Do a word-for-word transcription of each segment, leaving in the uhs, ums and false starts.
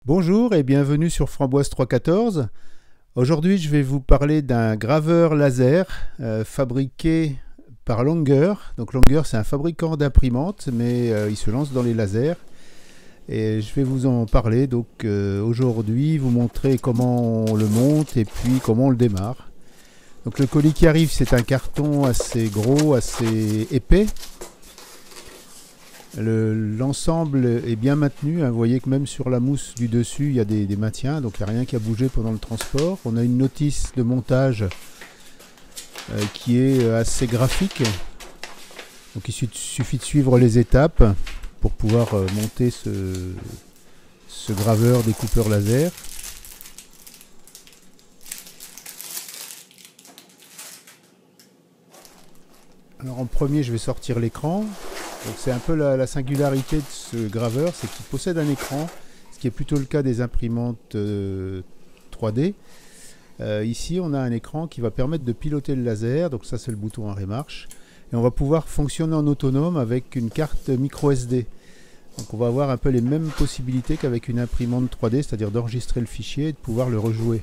Bonjour et bienvenue sur Framboise trois cent quatorze. Aujourd'hui, je vais vous parler d'un graveur laser euh, fabriqué par Longer. Donc Longer, c'est un fabricant d'imprimantes, mais euh, il se lance dans les lasers. Et je vais vous en parler donc euh, aujourd'hui, vous montrer comment on le monte et puis comment on le démarre. Donc le colis qui arrive, c'est un carton assez gros, assez épais. L'ensemble est bien maintenu, hein. Vous voyez que même sur la mousse du dessus, il y a des, des maintiens, donc il n'y a rien qui a bougé pendant le transport. On a une notice de montage euh, qui est assez graphique. Donc il suffit de suivre les étapes pour pouvoir euh, monter ce, ce graveur découpeur laser. Alors en premier, je vais sortir l'écran. Donc c'est un peu la, la singularité de ce graveur, c'est qu'il possède un écran, ce qui est plutôt le cas des imprimantes euh, trois D. Euh, ici, on a un écran qui va permettre de piloter le laser, donc ça c'est le bouton arrêt marche. Et on va pouvoir fonctionner en autonome avec une carte micro S D. Donc on va avoir un peu les mêmes possibilités qu'avec une imprimante trois D, c'est-à-dire d'enregistrer le fichier et de pouvoir le rejouer.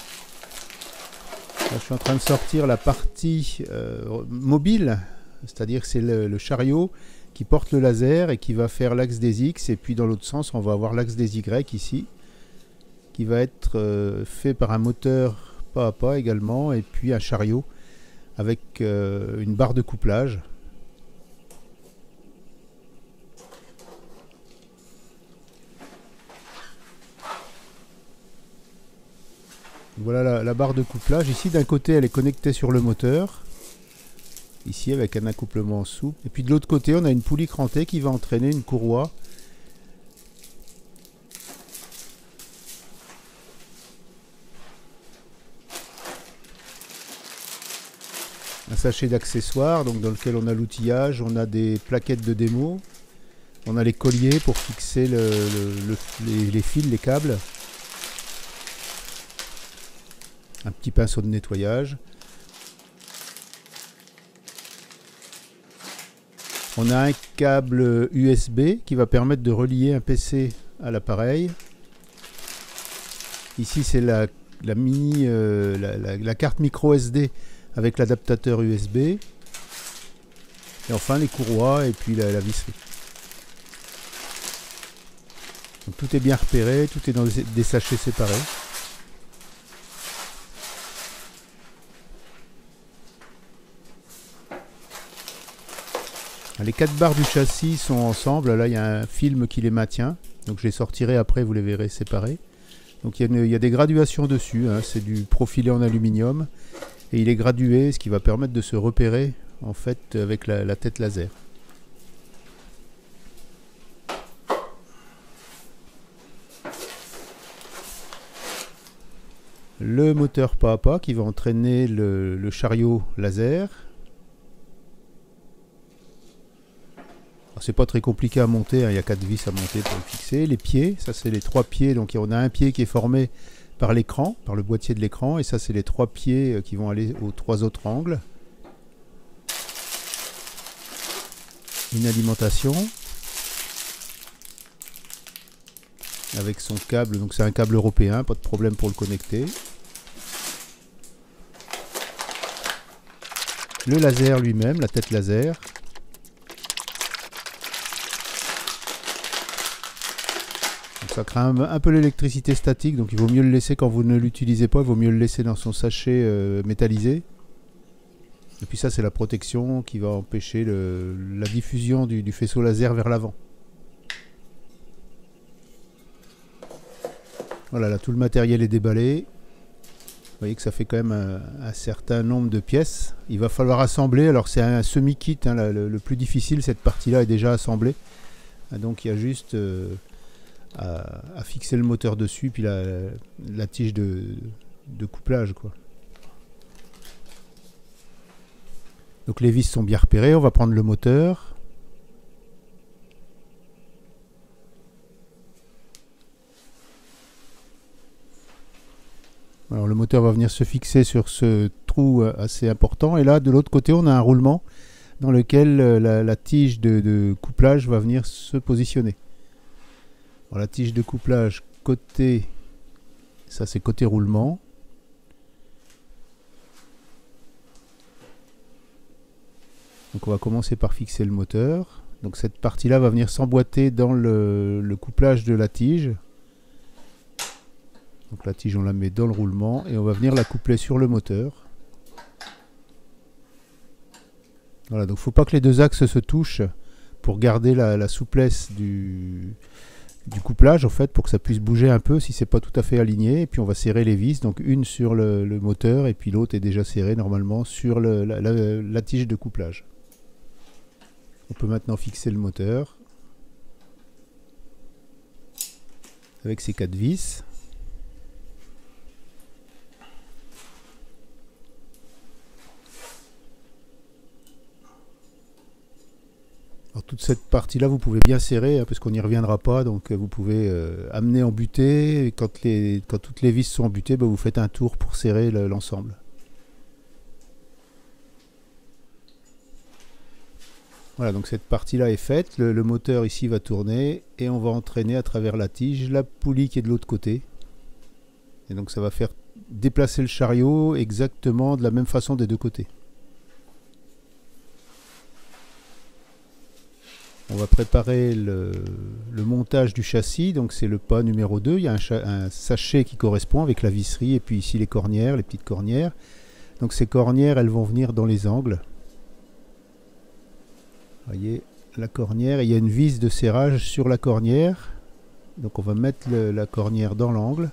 Là, je suis en train de sortir la partie euh, mobile, c'est-à-dire que c'est le, le chariot qui porte le laser et qui va faire l'axe des X, et puis dans l'autre sens on va avoir l'axe des Y ici qui va être euh, fait par un moteur pas à pas également, et puis un chariot avec euh, une barre de couplage. Voilà la, la barre de couplage. Ici d'un côté elle est connectée sur le moteur, ici avec un accouplement souple, et puis de l'autre côté on a une poulie crantée qui va entraîner une courroie un sachet d'accessoires donc dans lequel on a l'outillage, on a des plaquettes de démo, on a les colliers pour fixer le, le, le, les, les fils, les câbles, un petit pinceau de nettoyage. On a un câble U S B qui va permettre de relier un P C à l'appareil. Ici c'est la, la mini euh, la, la, la carte micro S D avec l'adaptateur U S B. Et enfin les courroies et puis la, la visserie. Donc tout est bien repéré, tout est dans des, des sachets séparés. Les quatre barres du châssis sont ensemble, là il y a un film qui les maintient, donc je les sortirai après, vous les verrez séparés. Donc il y a, une, il y a des graduations dessus, hein. C'est du profilé en aluminium, et il est gradué, ce qui va permettre de se repérer en fait avec la, la tête laser. Le moteur pas à pas qui va entraîner le, le chariot laser. C'est pas très compliqué à monter, hein. Il y a quatre vis à monter pour le fixer. Les pieds, ça c'est les trois pieds, donc on a un pied qui est formé par l'écran, par le boîtier de l'écran, et ça c'est les trois pieds qui vont aller aux trois autres angles. Une alimentation avec son câble, donc c'est un câble européen, pas de problème pour le connecter. Le laser lui-même, la tête laser. Ça craint un peu l'électricité statique, donc il vaut mieux le laisser quand vous ne l'utilisez pas, il vaut mieux le laisser dans son sachet euh, métallisé. Et puis ça c'est la protection qui va empêcher le, la diffusion du, du faisceau laser vers l'avant. Voilà, là tout le matériel est déballé. Vous voyez que ça fait quand même un, un certain nombre de pièces. Il va falloir assembler, alors c'est un semi-kit, hein, le, le plus difficile, cette partie-là est déjà assemblée. Donc il y a juste... Euh, À, à fixer le moteur dessus, puis la, la tige de, de couplage quoi. Donc les vis sont bien repérées, on va prendre le moteur. Alors le moteur va venir se fixer sur ce trou assez important, et là de l'autre côté on a un roulement dans lequel la, la tige de, de couplage va venir se positionner. Alors, la tige de couplage côté, ça c'est côté roulement. Donc on va commencer par fixer le moteur. Donc cette partie-là va venir s'emboîter dans le, le couplage de la tige. Donc la tige on la met dans le roulement et on va venir la coupler sur le moteur. Voilà, donc il ne faut pas que les deux axes se touchent pour garder la, la souplesse du, du couplage en fait, pour que ça puisse bouger un peu si c'est pas tout à fait aligné. Et puis on va serrer les vis, donc une sur le, le moteur et puis l'autre est déjà serrée normalement sur le, la, la, la tige de couplage. On peut maintenant fixer le moteur avec ces quatre vis. Alors, toute cette partie là vous pouvez bien serrer hein, parce qu'on n'y reviendra pas, donc vous pouvez euh, amener en butée et quand, les, quand toutes les vis sont en butée, bah, vous faites un tour pour serrer l'ensemble. Voilà, donc cette partie-là est faite, le, le moteur ici va tourner et on va entraîner à travers la tige la poulie qui est de l'autre côté. Et donc ça va faire déplacer le chariot exactement de la même façon des deux côtés. On va préparer le, le montage du châssis, donc c'est le pas numéro deux, il y a un, un sachet qui correspond avec la visserie et puis ici les cornières, les petites cornières. Donc ces cornières, elles vont venir dans les angles. Voyez la cornière, et il y a une vis de serrage sur la cornière, donc on va mettre le, la cornière dans l'angle.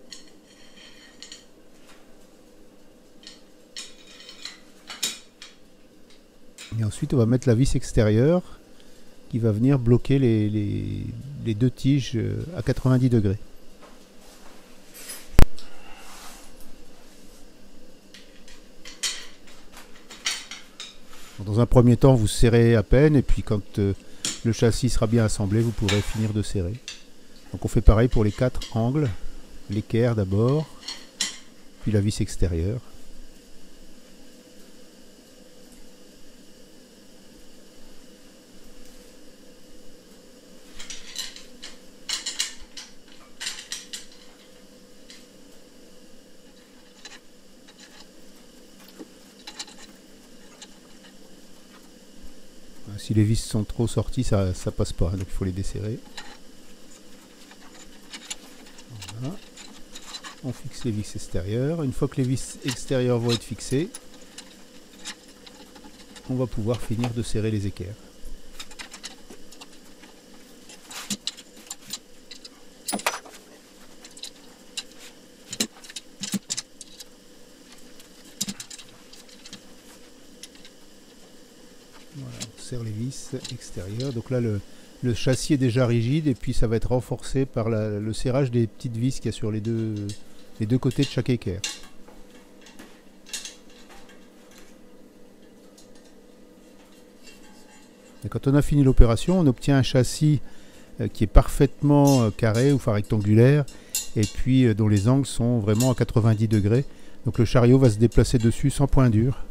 Et ensuite on va mettre la vis extérieure qui va venir bloquer les, les, les deux tiges à quatre-vingt-dix degrés. Dans un premier temps, vous serrez à peine et puis quand euh, le châssis sera bien assemblé, vous pourrez finir de serrer. Donc on fait pareil pour les quatre angles, l'équerre d'abord, puis la vis extérieure. Si les vis sont trop sorties, ça, ça passe pas, donc il faut les desserrer. Voilà. On fixe les vis extérieures. Une fois que les vis extérieures vont être fixées, on va pouvoir finir de serrer les équerres. Voilà, on serre les vis extérieures. Donc là, le, le châssis est déjà rigide et puis ça va être renforcé par la, le serrage des petites vis qu'il y a sur les deux, les deux côtés de chaque équerre. Et quand on a fini l'opération, on obtient un châssis euh, qui est parfaitement euh, carré ou enfin rectangulaire et puis euh, dont les angles sont vraiment à quatre-vingt-dix degrés. Donc le chariot va se déplacer dessus sans point dur.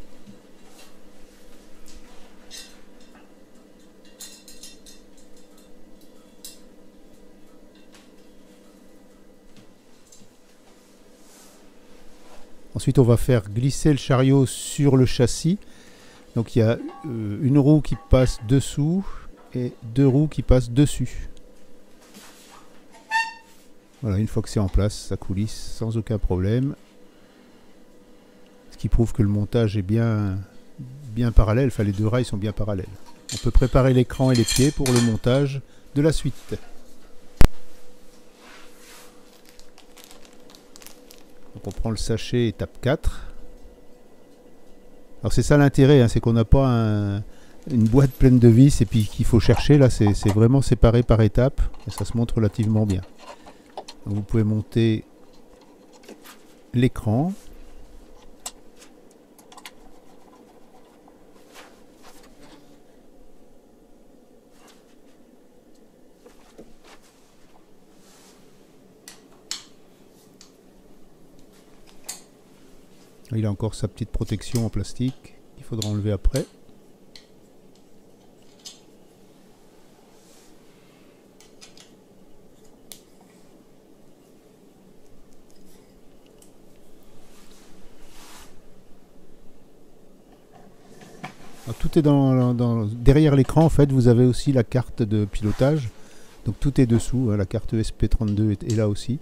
Ensuite, on va faire glisser le chariot sur le châssis. Donc il y a euh, une roue qui passe dessous et deux roues qui passent dessus. Voilà, une fois que c'est en place, ça coulisse sans aucun problème. Ce qui prouve que le montage est bien, bien parallèle, enfin les deux rails sont bien parallèles. On peut préparer l'écran et les pieds pour le montage de la suite. Donc on prend le sachet étape quatre. Alors c'est ça l'intérêt, hein, c'est qu'on n'a pas un, une boîte pleine de vis et puis qu'il faut chercher. Là c'est vraiment séparé par étapes et ça se montre relativement bien. Donc, vous pouvez monter l'écran. Il a encore sa petite protection en plastique qu'il faudra enlever après. tout est dans, dans derrière l'écran. En fait, vous avez aussi la carte de pilotage. Donc tout est dessous. Hein, la carte E S P trente-deux est, est là aussi.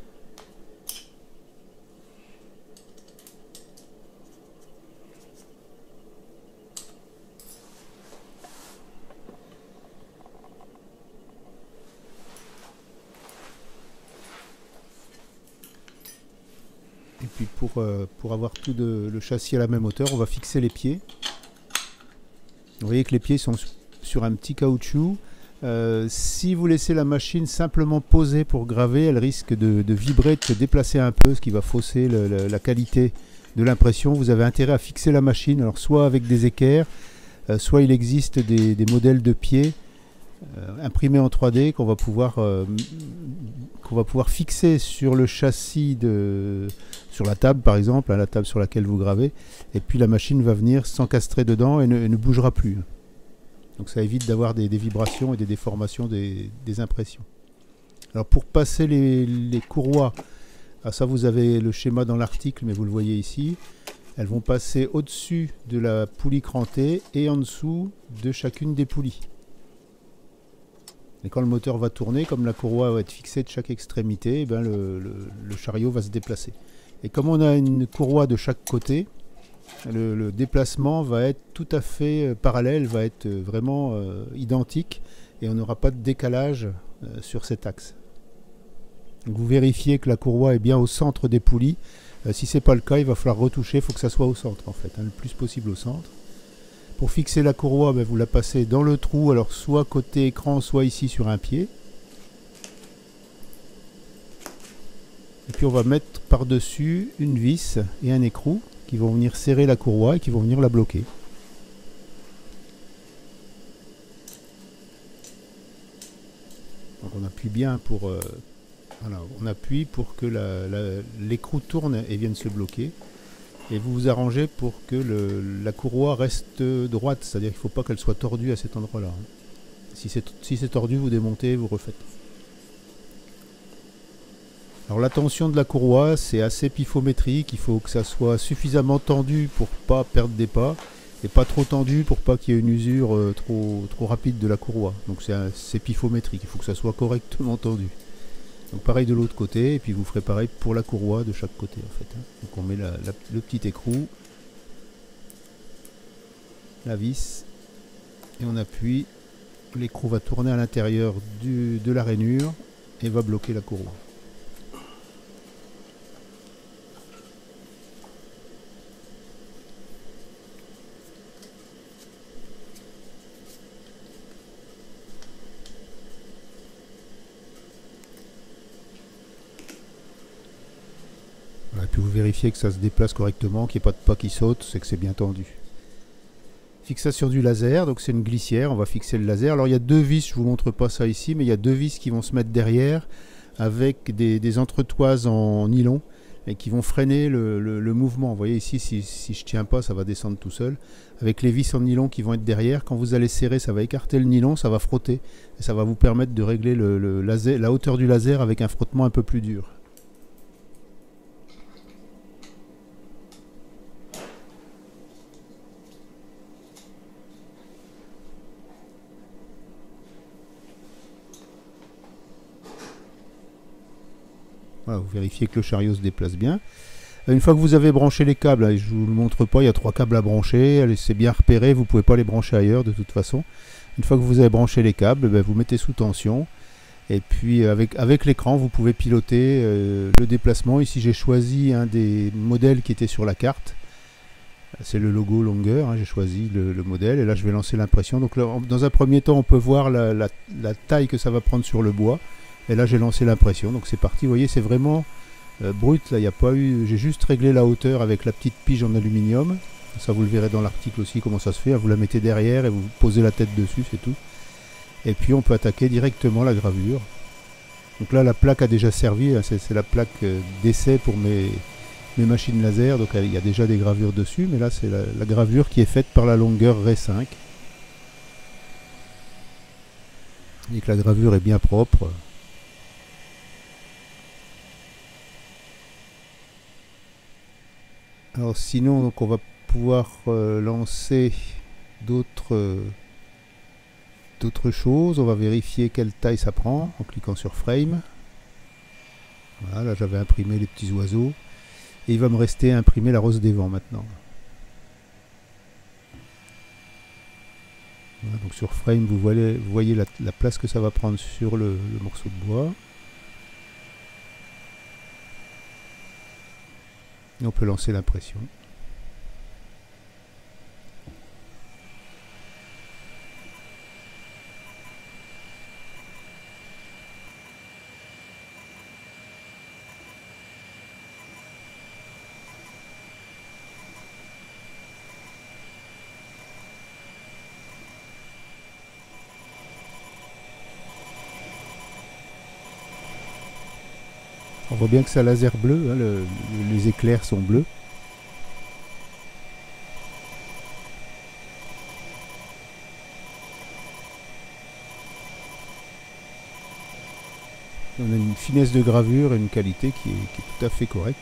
Et puis pour, euh, pour avoir tout de, le châssis à la même hauteur, on va fixer les pieds. Vous voyez que les pieds sont sur un petit caoutchouc. Euh, si vous laissez la machine simplement posée pour graver, elle risque de, de vibrer, de se déplacer un peu, ce qui va fausser le, le, la qualité de l'impression. Vous avez intérêt à fixer la machine, alors soit avec des équerres, euh, soit il existe des, des modèles de pieds euh, imprimés en trois D qu'on va pouvoir euh, qu'on va pouvoir fixer sur le châssis de sur la table par exemple, hein, la table sur laquelle vous gravez, et puis la machine va venir s'encastrer dedans et ne, et ne bougera plus. Donc ça évite d'avoir des, des vibrations et des déformations des, des impressions. Alors pour passer les, les courroies, ah ça vous avez le schéma dans l'article, mais vous le voyez ici, elles vont passer au-dessus de la poulie crantée et en dessous de chacune des poulies. Et quand le moteur va tourner, comme la courroie va être fixée de chaque extrémité, eh ben le, le, le chariot va se déplacer. Et comme on a une courroie de chaque côté, le, le déplacement va être tout à fait parallèle, va être vraiment euh, identique, et on n'aura pas de décalage euh, sur cet axe. Donc vous vérifiez que la courroie est bien au centre des poulies. Euh, si ce n'est pas le cas, il va falloir retoucher, il faut que ça soit au centre en fait, hein, le plus possible au centre. Pour fixer la courroie, ben, vous la passez dans le trou, alors soit côté écran, soit ici sur un pied. Et puis on va mettre par-dessus une vis et un écrou qui vont venir serrer la courroie et qui vont venir la bloquer. Donc on appuie bien pour, euh, voilà, on appuie pour que l'écrou tourne et vienne se bloquer. Et vous vous arrangez pour que le, la courroie reste droite, c'est-à-dire qu'il ne faut pas qu'elle soit tordue à cet endroit-là. Si c'est si c'est tordu, vous démontez, vous refaites. Alors la tension de la courroie, c'est assez pifométrique, il faut que ça soit suffisamment tendu pour ne pas perdre des pas, et pas trop tendu pour pas qu'il y ait une usure euh, trop, trop rapide de la courroie. Donc c'est pifométrique, il faut que ça soit correctement tendu. Donc pareil de l'autre côté, et puis vous ferez pareil pour la courroie de chaque côté en fait. Donc on met la, la, le petit écrou, la vis, et on appuie, l'écrou va tourner à l'intérieur de la rainure et va bloquer la courroie. Et puis vous vérifiez que ça se déplace correctement, qu'il n'y ait pas de pas qui saute, c'est que c'est bien tendu. Fixation du laser, donc c'est une glissière, on va fixer le laser. Alors il y a deux vis, je ne vous montre pas ça ici, mais il y a deux vis qui vont se mettre derrière avec des, des entretoises en nylon et qui vont freiner le, le, le mouvement. Vous voyez ici, si, si je ne tiens pas, ça va descendre tout seul. Avec les vis en nylon qui vont être derrière, quand vous allez serrer, ça va écarter le nylon, ça va frotter. Et ça va vous permettre de régler le, le laser, la hauteur du laser avec un frottement un peu plus dur. Voilà, vous vérifiez que le chariot se déplace bien. Une fois que vous avez branché les câbles, je ne vous le montre pas, il y a trois câbles à brancher, c'est bien repéré, vous ne pouvez pas les brancher ailleurs de toute façon. Une fois que vous avez branché les câbles, ben, vous mettez sous tension, et puis avec, avec l'écran, vous pouvez piloter euh, le déplacement. Ici j'ai choisi un des modèles qui était sur la carte, c'est le logo longueur, hein, j'ai choisi le, le modèle, et là je vais lancer l'impression. Donc là, dans un premier temps, on peut voir la, la, la taille que ça va prendre sur le bois. Et là j'ai lancé l'impression, donc c'est parti. Vous voyez, c'est vraiment euh, brut. Là, il n'y a pas eu. J'ai juste réglé la hauteur avec la petite pige en aluminium. Ça, vous le verrez dans l'article aussi comment ça se fait. Vous la mettez derrière et vous posez la tête dessus, c'est tout. Et puis on peut attaquer directement la gravure. Donc là, la plaque a déjà servi. C'est la plaque d'essai pour mes, mes machines laser. Donc il y a déjà des gravures dessus, mais là c'est la, la gravure qui est faite par la longueur R E cinq. Et que la gravure est bien propre. Alors sinon, donc on va pouvoir euh, lancer d'autres euh, d'autres choses. On va vérifier quelle taille ça prend en cliquant sur Frame. Voilà, là j'avais imprimé les petits oiseaux. Et il va me rester à imprimer la rose des vents maintenant. Voilà, donc sur Frame, vous voyez, vous voyez la, la place que ça va prendre sur le, le morceau de bois. Et on peut lancer l'impression. On voit bien que c'est un laser bleu, hein, le, les éclairs sont bleus. On a une finesse de gravure et une qualité qui est, qui est tout à fait correcte.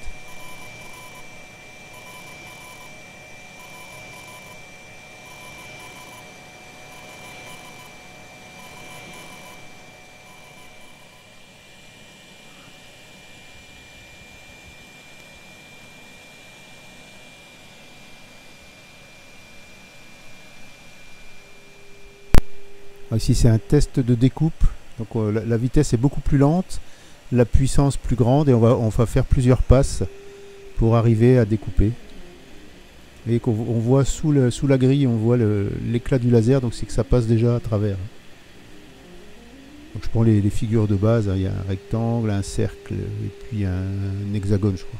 Ici c'est un test de découpe, donc euh, la, la vitesse est beaucoup plus lente, la puissance plus grande et on va, on va faire plusieurs passes pour arriver à découper. Et qu'on on voit sous, le, sous la grille, on voit l'éclat du laser, donc c'est que ça passe déjà à travers. Donc je prends les, les figures de base, hein, il y a un rectangle, un cercle et puis un, un hexagone je crois.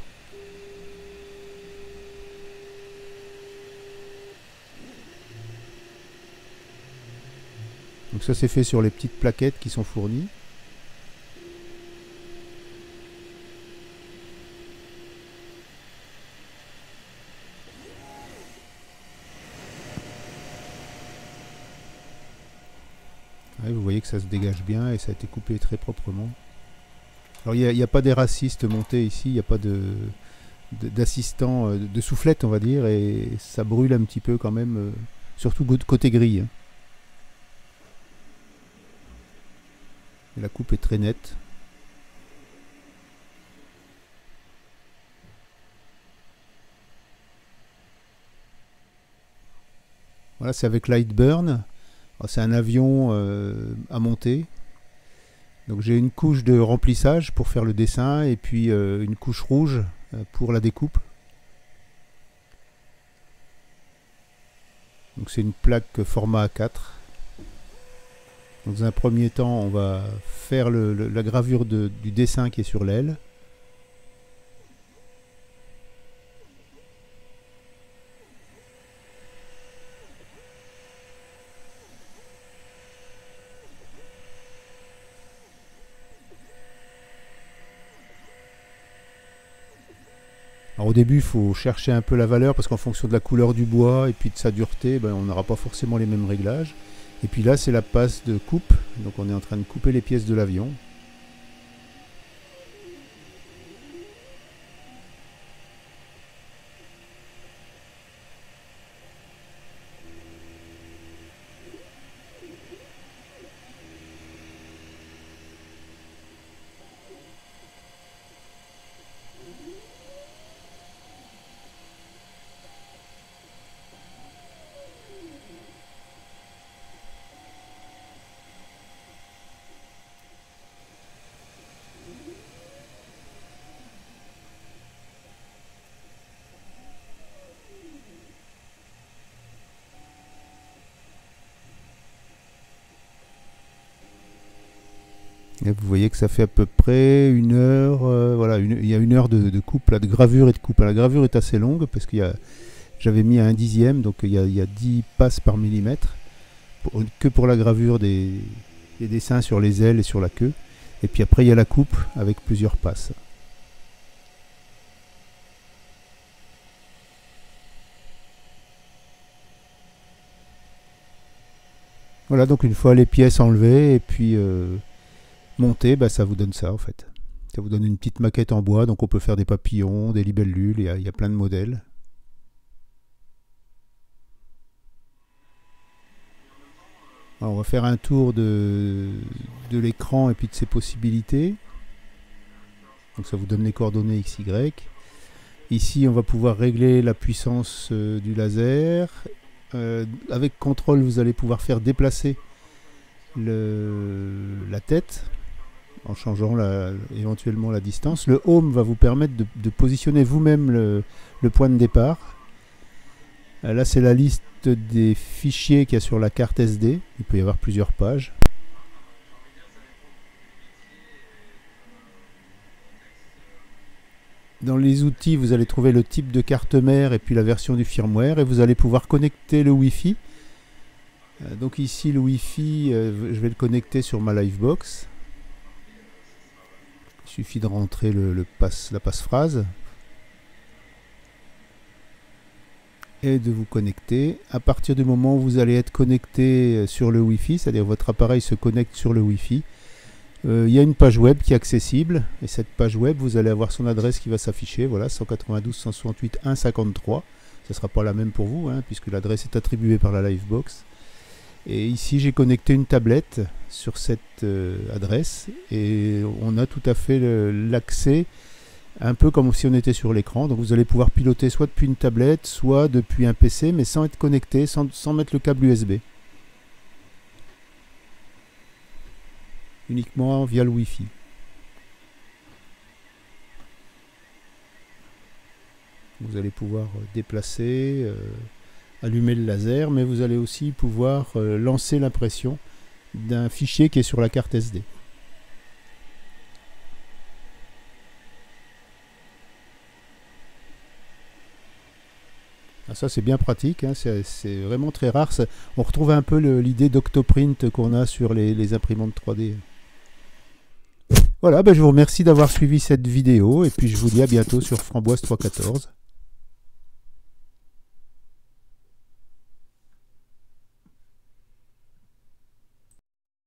Donc ça c'est fait sur les petites plaquettes qui sont fournies. Ouais, vous voyez que ça se dégage bien et ça a été coupé très proprement. Alors il n'y a, a pas des racistes montés ici, il n'y a pas de d'assistant, de, de soufflette on va dire, et ça brûle un petit peu quand même, surtout côté grille. Et la coupe est très nette. Voilà, c'est avec Lightburn. C'est un avion euh, à monter. Donc j'ai une couche de remplissage pour faire le dessin et puis euh, une couche rouge euh, pour la découpe. Donc c'est une plaque format A quatre. Dans un premier temps, on va faire le, le, la gravure de, du dessin qui est sur l'aile. Alors au début, il faut chercher un peu la valeur parce qu'en fonction de la couleur du bois et puis de sa dureté, ben, on n'aura pas forcément les mêmes réglages. Et puis là, c'est la passe de coupe. Donc on est en train de couper les pièces de l'avion. Et vous voyez que ça fait à peu près une heure, euh, voilà, une, il y a une heure de, de coupe, là, de gravure et de coupe. La gravure est assez longue parce qu'il y a, j'avais mis à un dixième, donc il y a, il y a dix passes par millimètre, pour, que pour la gravure des, des dessins sur les ailes et sur la queue. Et puis après il y a la coupe avec plusieurs passes. Voilà, donc une fois les pièces enlevées et puis euh, montées, bah, ça vous donne ça en fait. Ça vous donne une petite maquette en bois, donc on peut faire des papillons, des libellules, il y a, il y a plein de modèles. Alors, on va faire un tour de, de l'écran et puis de ses possibilités. Donc ça vous donne les coordonnées X Y. Ici, on va pouvoir régler la puissance euh, du laser. Euh, avec contrôle, vous allez pouvoir faire déplacer le, la tête en changeant la, éventuellement la distance. Le Home va vous permettre de, de positionner vous-même le, le point de départ. Euh, là, c'est la liste des fichiers qu'il y a sur la carte S D. Il peut y avoir plusieurs pages. Dans les outils, vous allez trouver le type de carte mère et puis la version du firmware, et vous allez pouvoir connecter le Wi-Fi. Euh, donc ici, le Wi-Fi, euh, je vais le connecter sur ma Livebox. Il suffit de rentrer le, le passe, la passe-phrase et de vous connecter. À partir du moment où vous allez être connecté sur le Wi-Fi, c'est-à-dire votre appareil se connecte sur le Wi-Fi, Euh, il y a une page web qui est accessible, et cette page web, vous allez avoir son adresse qui va s'afficher, voilà, cent quatre-vingt-douze point cent soixante-huit point un point cinquante-trois. Ce ne sera pas la même pour vous, hein, puisque l'adresse est attribuée par la Livebox. Et ici, j'ai connecté une tablette sur cette euh, adresse, et on a tout à fait l'accès, un peu comme si on était sur l'écran. Donc vous allez pouvoir piloter soit depuis une tablette, soit depuis un P C, mais sans être connecté, sans, sans mettre le câble U S B. Uniquement via le Wi-Fi. Vous allez pouvoir déplacer, euh, allumer le laser, mais vous allez aussi pouvoir euh, lancer l'impression d'un fichier qui est sur la carte S D. Ah, ça c'est bien pratique, hein, c'est vraiment très rare. Ça, on retrouve un peu l'idée d'Octoprint qu'on a sur les, les imprimantes trois D. Voilà, ben je vous remercie d'avoir suivi cette vidéo et puis je vous dis à bientôt sur Framboise trois cent quatorze.